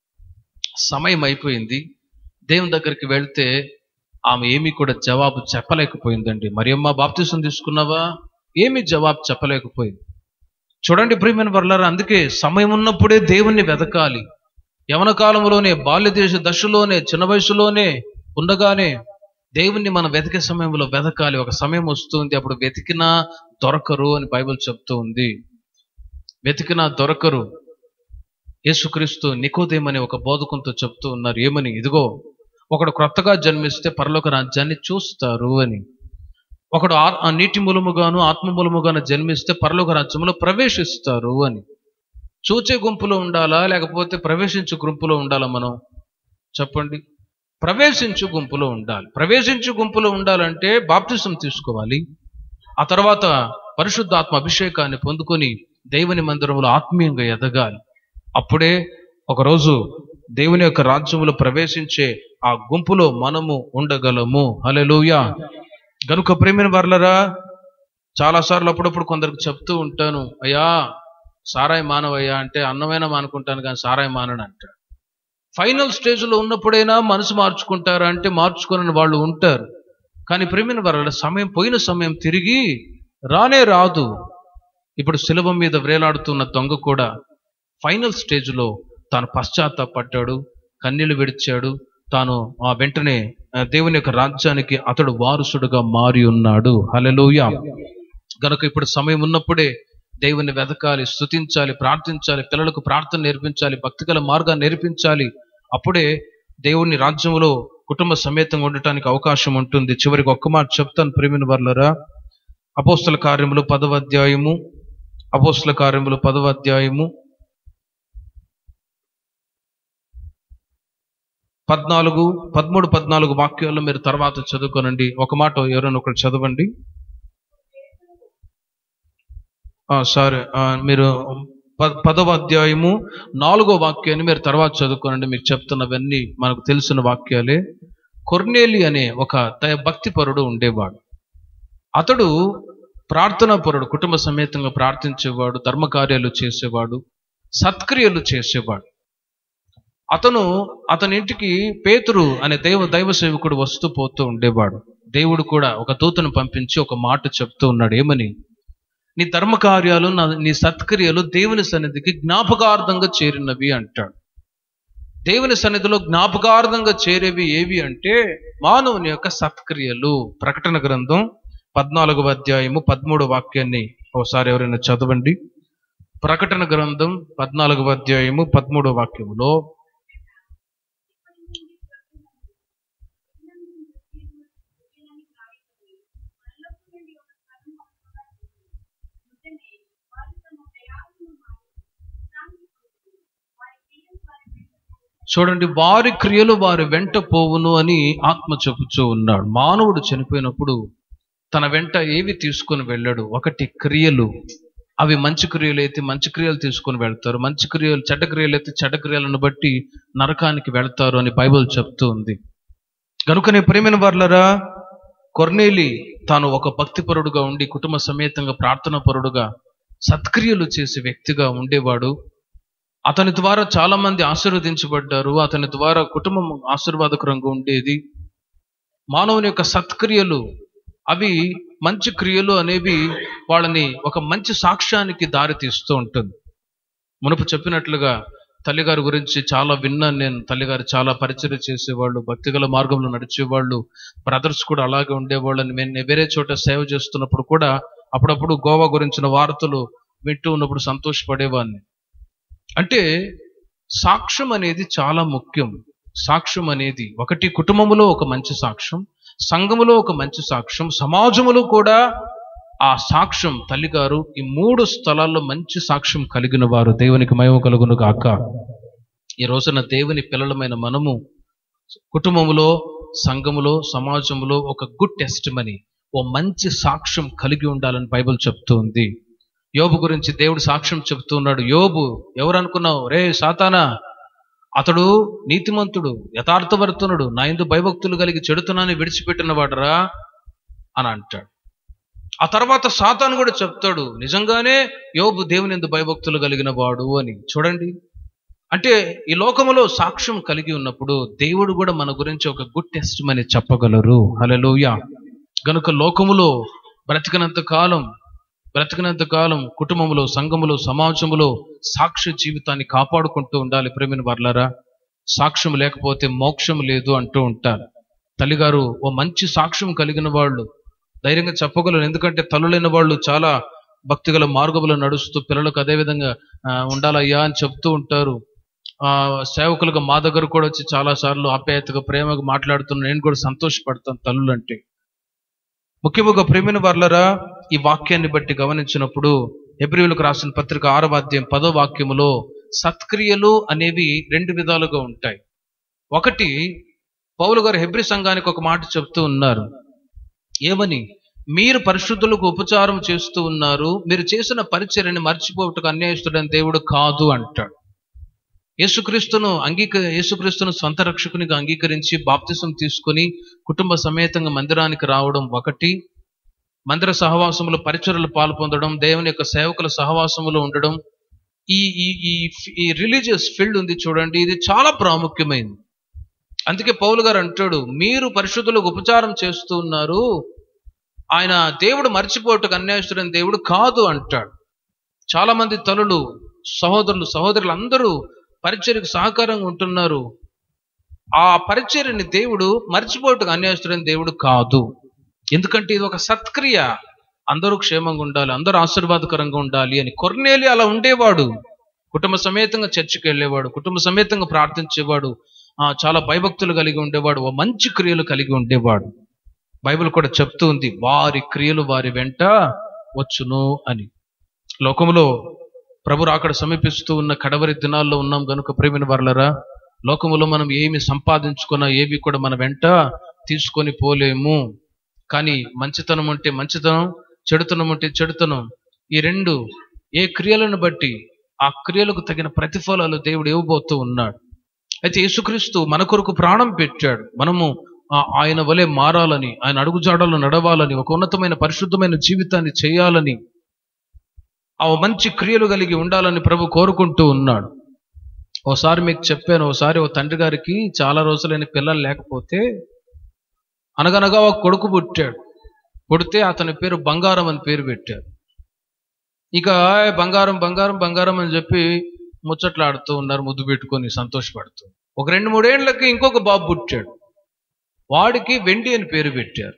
సమయం అయిపోయింది. దేవుని దగ్గరికి వెళ్తే ఆమె ఏమీ కూడా జవాబు చెప్పలేకపోయిందండి. మరియమ్మ బాప్తిసం తీసుకున్నావా? ఏమీ జవాబు చెప్పలేకపోయింది. చూడండి ప్రియమైన వర్లారా, అందుకే సమయం ఉన్నప్పుడే దేవుణ్ణి వెతకాలి. యవన కాలంలోనే, బాల్య దేశ దశలోనే, చిన్న వయసులోనే ఉండగానే దేవుణ్ణి మనం వెతికే సమయంలో వెతకాలి. ఒక సమయం వస్తుంది, అప్పుడు వెతికినా దొరకరు అని బైబిల్ చెప్తూ ఉంది. వెతికినా దొరకరు. యేసుక్రీస్తు నికోదేమని ఒక బోధకునితో చెప్తూ ఉన్నారు, ఏమని? ఇదిగో ఒకడు క్రొత్తగా జన్మిస్తే పరలోక రాజ్యాన్ని చూస్తారు అని. ఒకడు నీటి మూలముగాను ఆత్మ మూలముగాను జన్మిస్తే పరలోక రాజ్యంలో ప్రవేశిస్తారు అని. చూచే గుంపులో ఉండాలా లేకపోతే ప్రవేశించు గుంపులో ఉండాలా? మనం చెప్పండి. ప్రవేశించు గుంపులో ఉండాలి. ప్రవేశించు గుంపులో ఉండాలంటే బాప్తిసం తీసుకోవాలి. ఆ తర్వాత పరిశుద్ధాత్మ అభిషేకాన్ని పొందుకొని దేవుని మందిరంలో ఆత్మీయంగా ఎదగాలి. అప్పుడే ఒకరోజు దేవుని యొక్క రాజ్యంలో ప్రవేశించే ఆ గుంపులో మనము ఉండగలము. హల్లెలూయా. గనుక ప్రేమైన వారలారా, చాలాసార్లు అప్పుడప్పుడు కొందరికి చెప్తూ ఉంటాను, అయ్యా సారాయి మానవయ్యా అంటే, అన్నమైనా మానుకుంటాను కానీ సారాయి మానని అంటాడు. ఫైనల్ స్టేజ్లో ఉన్నప్పుడైనా మనసు మార్చుకుంటారా అంటే మార్చుకుని వాళ్ళు ఉంటారు. కానీ ప్రేమైన వారలారా, సమయం పోయిన సమయం తిరిగి రానే రాదు. ఇప్పుడు శిలువ మీద వేలాడుతున్న దొంగ కూడా ఫైనల్ స్టేజ్లో తాను పశ్చాత్తాపడ్డాడు, కన్నీళ్లు విడిచాడు. తాను ఆ వెంటనే దేవుని యొక్క రాజ్యానికి అతడు వారసుడుగా మారి ఉన్నాడు. హల్లెలూయా. గనుక ఇప్పుడు సమయం ఉన్నప్పుడే దేవుని వెతకాలి, స్తుతించాలి, ప్రార్థించాలి, పిల్లలకు ప్రార్థన నేర్పించాలి, భక్తిగల మార్గాన్ని నేర్పించాలి. అప్పుడే దేవుని రాజ్యంలో కుటుంబ సమేతంగా ఉండటానికి అవకాశం ఉంటుంది. చివరికి ఒక్క మాట చెప్తాను ప్రియమైన వారలారా. అపోస్తల కార్యములు పదవ అధ్యాయము అపోస్తల కార్యములు పదవ అధ్యాయము పద్నాలుగు పదమూడు పద్నాలుగు వాక్యాలు మీరు తర్వాత చదువుకోనండి. ఒక మాట ఎవరైనా ఒకటి చదవండి. సారీ, మీరు పదవ అధ్యాయము నాలుగో వాక్యాన్ని మీరు తర్వాత చదువుకోనండి. మీకు చెప్తున్నవన్నీ మనకు తెలిసిన వాక్యాలే. కొర్నేలి అనే ఒక భక్తిపరుడు ఉండేవాడు. అతడు ప్రార్థనా పరుడు, కుటుంబ సమేతంగా ప్రార్థించేవాడు, ధర్మకార్యాలు చేసేవాడు, సత్క్రియలు చేసేవాడు. అతను అతని ఇంటికి పేతురు అనే దైవ దైవ సేవకుడు వస్తూ పోతూ ఉండేవాడు. దేవుడు కూడా ఒక దూతను పంపించి ఒక మాట చెప్తూ ఉన్నాడు. ఏమని? నీ ధర్మకార్యాలు, నీ సత్క్రియలు దేవుని సన్నిధికి జ్ఞాపకార్థంగా చేరినవి అంటాడు. దేవుని సన్నిధిలో జ్ఞాపకార్థంగా చేరేవి ఏవి అంటే మానవుని యొక్క సత్క్రియలు. ప్రకటన గ్రంథం పద్నాలుగవ అధ్యాయము పదమూడవ వాక్యాన్ని ఒకసారి ఎవరైనా చదవండి. ప్రకటన గ్రంథం పద్నాలుగవ అధ్యాయము పదమూడవ వాక్యములో చూడండి, వారి క్రియలు వారి వెంట పోవును అని ఆత్మ చెప్పుచూ ఉన్నాడు. మానవుడు చనిపోయినప్పుడు తన వెంట ఏవి తీసుకొని వెళ్ళాడు? ఒకటి క్రియలు. అవి మంచి క్రియలు అయితే మంచి క్రియలు తీసుకొని వెళ్తారు, మంచి క్రియలు చెడ్డ క్రియలు అయితే చెడ్డ క్రియలను బట్టి నరకానికి వెళ్తారు అని బైబిల్ చెప్తూ ఉంది. కనుకనే ప్రియమైన వారలారా, కొర్నేలి తాను ఒక భక్తిపరుడుగా ఉండి కుటుంబ సమేతంగా ప్రార్థనా పరుడుగా సత్క్రియలు చేసే వ్యక్తిగా ఉండేవాడు. అతని ద్వారా చాలా మంది ఆశీర్వదించబడ్డారు. అతని ద్వారా కుటుంబం ఆశీర్వాదకరంగా ఉండేది. మానవుని యొక్క సత్క్రియలు, అవి మంచి క్రియలు అనేవి వాళ్ళని ఒక మంచి సాక్ష్యానికి దారి తీస్తూ ఉంటుంది. మునుపు చెప్పినట్లుగా తల్లిగారి గురించి చాలా విన్నాను నేను. తల్లిగారు చాలా పరిచర్య చేసేవాళ్ళు, భక్తిగల మార్గంలో నడిచేవాళ్ళు, బ్రదర్స్ కూడా అలాగే ఉండేవాళ్ళని నేను వేరే చోట సేవ చేస్తున్నప్పుడు కూడా అప్పుడప్పుడు గోవా గురించిన వార్తలు వింటూ ఉన్నప్పుడు సంతోషపడేవాడిని. అంటే సాక్ష్యం అనేది చాలా ముఖ్యం. సాక్ష్యం అనేది ఒకటి కుటుంబంలో ఒక మంచి సాక్ష్యం, సంఘములో ఒక మంచి సాక్ష్యం, సమాజంలో కూడా ఆ సాక్ష్యం. తల్లిగారు ఈ మూడు స్థలాల్లో మంచి సాక్ష్యం కలిగిన వారు. దేవునికి మహిమ కలుగును గాక. ఈ రోజున దేవుని పిల్లలమైన మనము కుటుంబములో, సంఘములో, సమాజంలో ఒక గుడ్ టెస్టిమనీ, ఓ మంచి సాక్ష్యం కలిగి ఉండాలని బైబిల్ చెప్తూ ఉంది. యోబు గురించి దేవుడు సాక్ష్యం చెప్తూ ఉన్నాడు. యోబు ఎవరు అనుకున్నావు? రే సాతానా, అతడు నీతిమంతుడు, యథార్థవర్తనుడు, నా యందు భయభక్తులు కలిగి చెడుతనాన్ని విడిచిపెట్టిన వాడరా అని అంటాడు. ఆ తర్వాత సాతాను కూడా చెప్తాడు, నిజంగానే యోబు దేవుని యందు భయభక్తులు కలిగిన వాడు అని. చూడండి, అంటే ఈ లోకములో సాక్ష్యం కలిగి ఉన్నప్పుడు దేవుడు కూడా మన గురించి ఒక గుడ్ టెస్టిమనీ చెప్పగలరు. హల్లెలూయా. గనుక లోకములో బ్రతికినంత కాలం బ్రతికినంత కాలం కుటుంబంలో, సంఘములో, సమాజంలో సాక్ష్య జీవితాన్ని కాపాడుకుంటూ ఉండాలి. ప్రేమిన వారలారా, సాక్ష్యం లేకపోతే మోక్షం లేదు అంటూ ఉంటారు. తల్లిగారు ఓ మంచి సాక్ష్యం కలిగిన వాళ్ళు, ధైర్యంగా చెప్పగలరు. ఎందుకంటే తల్లులైన వాళ్ళు చాలా భక్తిగల మార్గంలో నడుస్తూ పిల్లలకు అదేవిధంగా ఉండాలయ్యా అని చెప్తూ ఉంటారు. ఆ సేవకులుగా మా దగ్గర కూడా వచ్చి చాలా సార్లు ఆప్యాయతగా ప్రేమగా మాట్లాడుతున్నా. నేను కూడా సంతోషపడతాను తల్లులు అంటే. ముఖ్యముగా ప్రేమిన వారలారా, ఈ వాక్యాన్ని బట్టి గమనించినప్పుడు హెబ్రీయులకు రాసిన పత్రిక ఆరవ అధ్యాయం పదో వాక్యములో సత్క్రియలు అనేవి రెండు విధాలుగా ఉంటాయి. ఒకటి, పౌలు గారు హెబ్రీ సంఘానికి ఒక మాట చెప్తూ ఉన్నారు. ఏమని? మీరు పరిశుద్ధులకు ఉపచారం చేస్తూ ఉన్నారు, మీరు చేసిన పరిచర్యని మర్చిపోవటకు అన్యాయస్తుడని దేవుడు కాదు అంటాడు. యేసుక్రీస్తును అంగీక యేసుక్రీస్తును స్వంత రక్షకునిగా అంగీకరించి బాప్తిసం తీసుకుని కుటుంబ సమేతంగా మందిరానికి రావడం ఒకటి, మందిర సహవాసములో పరిచర్యలు పాల్పొందడం, దేవుని యొక్క సేవకుల సహవాసములో ఉండడం, ఈ ఈ ఈ రిలీజియస్ ఫీల్డ్ ఉంది చూడండి, ఇది చాలా ప్రాముఖ్యమైనది. అందుకే పౌలు గారు అంటాడు, మీరు పరిశుద్ధులకు ఉపచారం చేస్తూ ఉన్నారు, ఆయన దేవుడు మర్చిపోవటకు అన్యాయస్తుడని దేవుడు కాదు అంటాడు. చాలా మంది తల్లులు, సహోదరులు, సహోదరులు అందరూ పరిచర్యకు సహకారంగా ఉంటున్నారు. ఆ పరిచర్యని దేవుడు మర్చిపోవటకు అన్యాయస్తుడని దేవుడు కాదు. ఎందుకంటే ఇది ఒక సత్క్రియ. అందరూ క్షేమంగా ఉండాలి, అందరూ ఆశీర్వాదకరంగా ఉండాలి అని. కొర్నేలి అలా ఉండేవాడు. కుటుంబ సమేతంగా చర్చికి వెళ్ళేవాడు, కుటుంబ సమేతంగా ప్రార్థించేవాడు, ఆ చాలా భయభక్తులు కలిగి ఉండేవాడు, ఓ మంచి క్రియలు కలిగి ఉండేవాడు. బైబిల్ కూడా చెప్తూ ఉంది, వారి క్రియలు వారి వెంట వచ్చును అని. లోకములో ప్రభు రాకడ సమీపిస్తూ ఉన్న కడవరి దినాల్లో ఉన్నాం గనుక ప్రేమిన వర్లరా, లోకములో మనం ఏమి సంపాదించుకున్నా ఏవి కూడా మన వెంట తీసుకొని పోలేము. కానీ మంచితనం అంటే మంచితనం, చెడుతనం అంటే చెడుతనం, ఈ రెండు ఏ క్రియలను బట్టి ఆ క్రియలకు తగిన ప్రతిఫలాలు దేవుడు ఇవ్వబోతూ ఉన్నాడు. అయితే యేసుక్రీస్తు మన కొరకు ప్రాణం పెట్టాడు. మనము ఆయన వలె మారాలని, ఆయన అడుగుజాడల్లో నడవాలని, ఒక ఉన్నతమైన పరిశుద్ధమైన జీవితాన్ని చేయాలని, ఆ మంచి క్రియలు కలిగి ఉండాలని ప్రభు కోరుకుంటూ ఉన్నాడు. ఓసారి మీకు చెప్పాను, ఓసారి ఓ తండ్రి గారికి చాలా రోజులైన పిల్లలు లేకపోతే అనగనగా ఒక కొడుకు పుట్టాడు. పుడితే అతని పేరు బంగారం అని పేరు పెట్టారు. ఇక బంగారం బంగారం బంగారం అని చెప్పి ముచ్చట్లాడుతూ ఉన్నారు, ముద్దు పెట్టుకొని సంతోషపడుతూ. ఒక రెండు మూడేళ్లకి ఇంకొక బాబు పుట్టాడు. వాడికి వెండి అని పేరు పెట్టారు.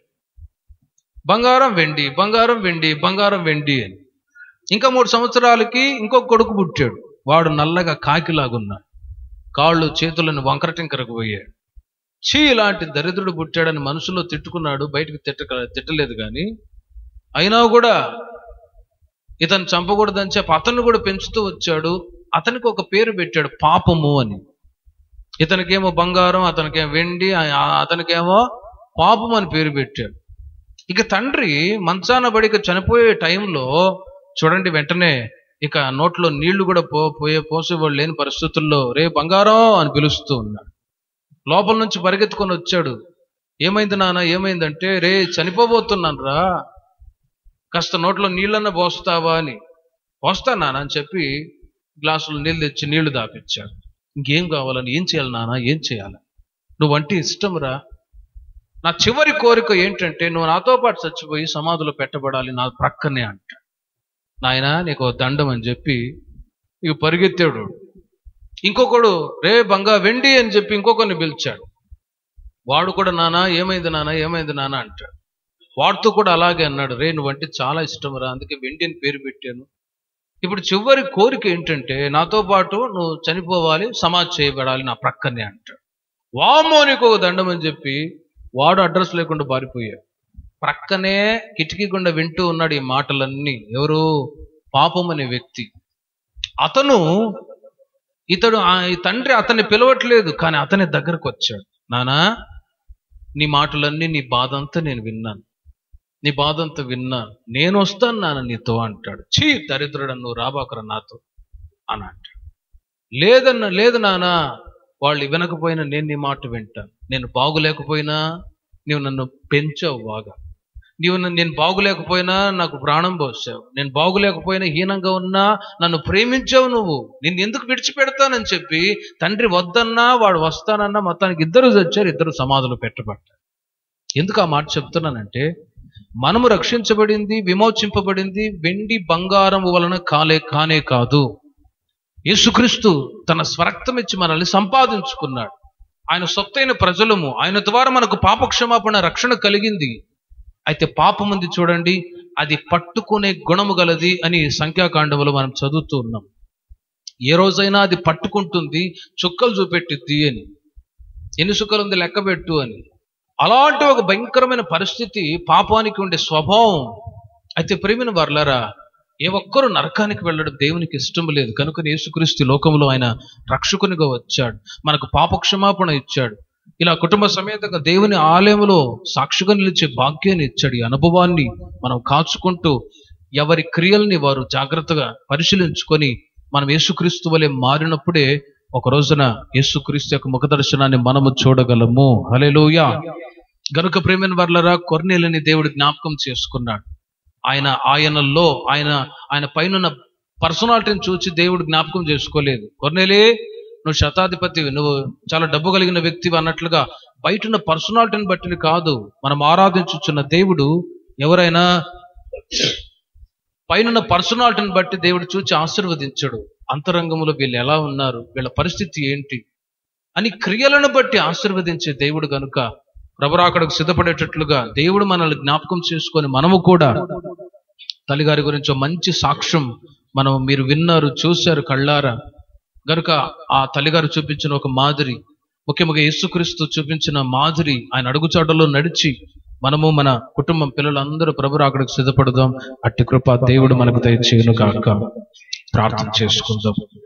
బంగారం వెండి బంగారం వెండి బంగారం వెండి అని. ఇంకా మూడు సంవత్సరాలకి ఇంకొక కొడుకు పుట్టాడు. వాడు నల్లగా కాకిలాగున్నాడు, కాళ్ళు చేతులను వంకరటింకరకు పోయాడు. చీ, ఇలాంటి దరిద్రుడు పుట్టాడని మనసులో తిట్టుకున్నాడు, బయటకు తిట్ట తిట్టలేదు కానీ అయినా కూడా ఇతను చంపకూడదని చెప్పి అతన్ని కూడా పెంచుతూ వచ్చాడు. అతనికి ఒక పేరు పెట్టాడు, పాపము అని. ఇతనికేమో బంగారం, అతనికేమో వెండి, అతనికేమో పాపం అని పేరు పెట్టాడు. ఇక తండ్రి మంచాన బడిక చనిపోయే టైంలో చూడండి, వెంటనే ఇక నోట్లో నీళ్లు కూడా పో పోయే పోసేవాళ్ళు లేని పరిస్థితుల్లో రే బంగారం అని పిలుస్తూ ఉన్నాడు. లోపల నుంచి పరిగెత్తుకొని వచ్చాడు. ఏమైంది నాన్న, ఏమైందంటే రే చనిపోబోతున్నాను రా, కాస్త నోట్లో నీళ్ళన్నా పోస్తావా అని. పోస్తా నాన్న అని చెప్పి గ్లాసులు నీళ్ళు తెచ్చి నీళ్లు దాపిచ్చాడు. ఇంకేం కావాలని, ఏం చేయాలి నాన్న, ఏం చేయాలి, నువ్వంటే ఇష్టం రా, నా చివరి కోరిక ఏంటంటే నువ్వు నాతో పాటు చచ్చిపోయి సమాధిలో పెట్టబడాలి నా ప్రక్కనే అంట. నాయన నీకు దండం అని చెప్పి ఇక పరిగెత్తాడు. ఇంకొకడు రే బంగా వెండి అని చెప్పి ఇంకొకరిని పిలిచాడు. వాడు కూడా నానా ఏమైంది నాన్న ఏమైంది నాన్న అంటాడు. వాడితో కూడా అలాగే అన్నాడు, రే నువ్వంటే చాలా ఇష్టం రా, అందుకే వెండి అని పేరు పెట్టాను. ఇప్పుడు చివరి కోరిక ఏంటంటే నాతో పాటు నువ్వు చనిపోవాలి, సమాధి చేయబడాలి నా ప్రక్కనే అంటాడు. వామో నీకు ఒక దండం అని చెప్పి వాడు అడ్రస్ లేకుండా పారిపోయాడు. ప్రక్కనే కిటికీ గుండా వింటూ ఉన్నాడు ఈ మాటలన్నీ. ఎవరు? పాపం అనే వ్యక్తి. అతను ఇతడు ఈ తండ్రి అతన్ని పిలవట్లేదు, కానీ అతని దగ్గరకు వచ్చాడు. నానా నీ మాటలన్నీ, నీ బాధ అంతా నేను విన్నాను, నీ బాధ అంతా విన్నాను, నేను వస్తాను నాన్న నీతో అంటాడు. చీ దరిద్రుడు, నువ్వు రాబాకరా నాతో అని అంటాడు. లేదన్న లేదు నానా, వాళ్ళు వినకపోయినా నేను నీ మాట వింటాను. నేను బాగులేకపోయినా నీవు నన్ను పెంచావు బాగా, నీవు నేను బాగులేకపోయినా నాకు ప్రాణం పోసావు, నేను బాగులేకపోయినా హీనంగా ఉన్నా నన్ను ప్రేమించావు నువ్వు, నేను ఎందుకు విడిచిపెడతానని చెప్పి తండ్రి వద్దన్నా వాడు వస్తానన్నా మొత్తానికి ఇద్దరు వచ్చారు, ఇద్దరు సమాధులు పెట్టబడ్డారు. ఎందుకు ఆ మాట చెప్తున్నానంటే మనము రక్షించబడింది, విమోచింపబడింది వెండి బంగారం వలన కాలే కానే కాదు. యేసుక్రీస్తు తన స్వరక్తం ఇచ్చి మనల్ని సంపాదించుకున్నాడు. ఆయన సొత్తైన ప్రజలము, ఆయన ద్వారా మనకు పాపక్షమాపణ రక్షణ కలిగింది. అయితే పాపం ఉంది చూడండి, అది పట్టుకునే గుణము గలది అని సంఖ్యాకాండములో మనం చదువుతూ ఉన్నాం. ఏ రోజైనా అది పట్టుకుంటుంది, చుక్కలు చూపెట్టిద్ది అని. ఎన్ని చుక్కలు ఉంది లెక్కబెట్టు అని. అలాంటి ఒక భయంకరమైన పరిస్థితి పాపానికి ఉండే స్వభావం. అయితే ప్రేమిన వర్లారా, ఏ ఒక్కరు నరకానికి వెళ్ళడం దేవునికి ఇష్టం లేదు. కనుక యేసుక్రీస్తు లోకంలో ఆయన రక్షకునిగా వచ్చాడు, మనకు పాపక్షమాపణ ఇచ్చాడు. ఇలా కుటుంబ సమేతంగా దేవుని ఆలయంలో సాక్షిగా నిలిచే భాగ్యాన్ని ఇచ్చాడు. ఈ అనుభవాన్ని మనం కాచుకుంటూ ఎవరి క్రియల్ని వారు జాగ్రత్తగా పరిశీలించుకొని మనం యేసుక్రీస్తు వలె మారినప్పుడే ఒక రోజున యేసుక్రీస్తు యొక్క ముఖ దర్శనాన్ని మనము చూడగలము. హల్లెలూయా. గనుక ప్రేమైన వర్లరా, కొర్నేలిని దేవుడు జ్ఞాపకం చేసుకున్నాడు. ఆయన ఆయనలో ఆయన ఆయన పైన పర్సనాలిటీని చూసి దేవుడు జ్ఞాపకం చేసుకోలేదు. కొర్నేలే నువ్వు శతాధిపతివి, నువ్వు చాలా డబ్బు కలిగిన వ్యక్తివి అన్నట్లుగా బయట పర్సనాలిటీని బట్టి కాదు. మనం ఆరాధించుచున్న దేవుడు ఎవరైనా పైన పర్సనాలిటీని బట్టి దేవుడు చూచి ఆశీర్వదించడు. అంతరంగంలో వీళ్ళు ఎలా ఉన్నారు, వీళ్ళ పరిస్థితి ఏంటి అని క్రియలను బట్టి ఆశీర్వదించే దేవుడు. కనుక ప్రభురాకడకు సిద్ధపడేటట్లుగా దేవుడు మనల్ని జ్ఞాపకం చేసుకొని మనము కూడా తల్లిగారి గురించి ఒక మంచి సాక్ష్యం మనం మీరు విన్నారు, చూశారు కళ్ళారా. గనుక ఆ తల్లిగారు చూపించిన ఒక మాదిరి, ముఖ్యంగా యేసుక్రీస్తు చూపించిన మాదిరి, ఆయన అడుగుచాటలో నడిచి మనము మన కుటుంబం పిల్లలందరూ ప్రభు రాకడకు సిద్ధపడదాం. అట్టి కృప దేవుడు మనకు దయచేయును గాక. ప్రార్థన చేసుకుందాం.